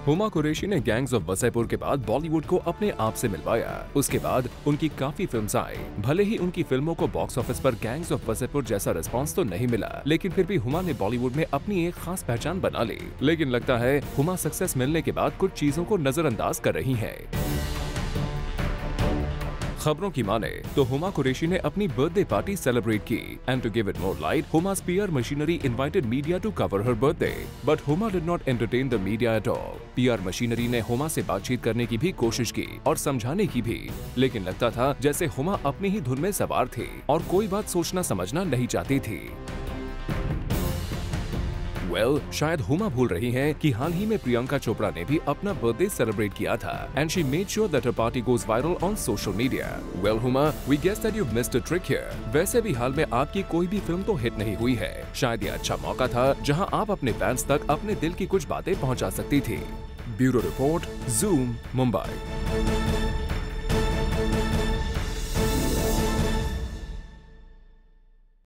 हुमा कुरैशी ने gangs of Wasseypur के बाद बॉलीवुड को अपने आप से मिलवाया। उसके बाद उनकी काफी फिल्म्स आई। भले ही उनकी फिल्मों को बॉक्स ऑफिस पर गैंग्स ऑफ वसेपुर जैसा रिस्पांस तो नहीं मिला, लेकिन फिर भी हुमा ने बॉलीवुड में अपनी एक खास पहचान बना ली। लेकिन लगता है हुमा सक्सेस मिलने के बाद कुछ चीजों को नजरअंदाज कर रही है। खबरों की माने तो हुमा कुरैशी ने अपनी बर्थडे पार्टी सेलिब्रेट की and to give it more light, Huma's PR machinery invited media to cover her birthday, but Huma did not entertain the media at all. PR machinery ने हुमा से बातचीत करने की भी कोशिश की और समझाने की भी, लेकिन लगता था जैसे हुमा अपनी ही धुन में सवार थी और कोई बात सोचना समझना नहीं चाहती थी। शायद हुमा भूल रही हैं कि हाल ही में प्रियंका चोपड़ा ने भी अपना बर्थडे सेलिब्रेट किया था and she made sure that her party goes viral on social media. Huma, we guess that you've missed a trick here। वैसे भी हाल में आपकी कोई भी फिल्म तो हिट नहीं हुई है। शायद ये अच्छा मौका था जहां आप अपने फैंस तक अपने दिल की कुछ बातें पहुंचा सकती थी। Bureau report, zoom, Mumbai.